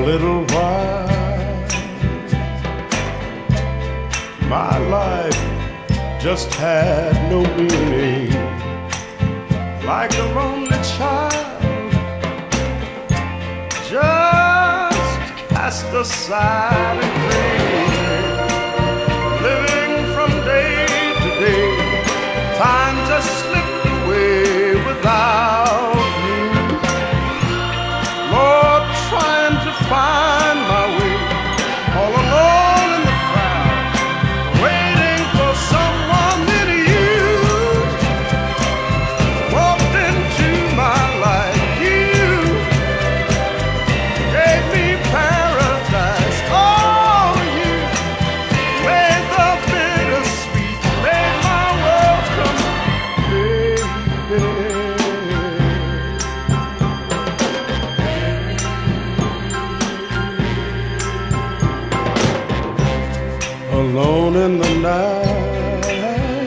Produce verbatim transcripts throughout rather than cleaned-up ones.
little while, my life just had no meaning. Like a lonely child, just cast aside and dreaming, living from day to day. Time just slipped away without me. Lord, trying to find my way, all alone in the crowd, waiting for someone in you. Walked into my life, you gave me paradise. Oh, you made the bittersweet, made my world complete, baby. Alone in the night,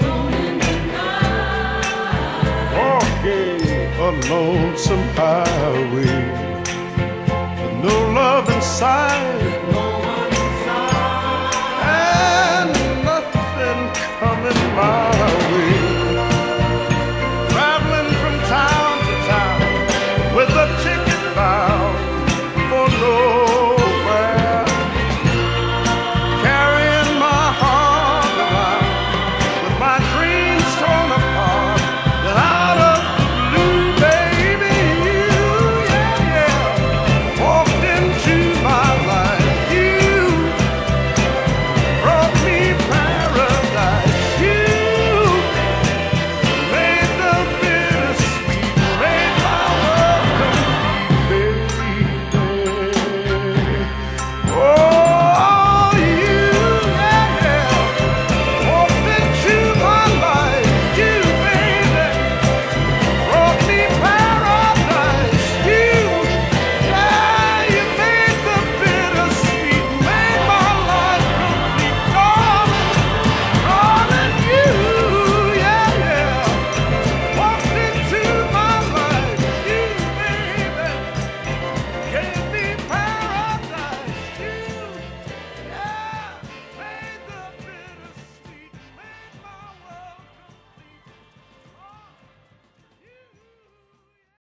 walking a lonesome highway, with no love in sight.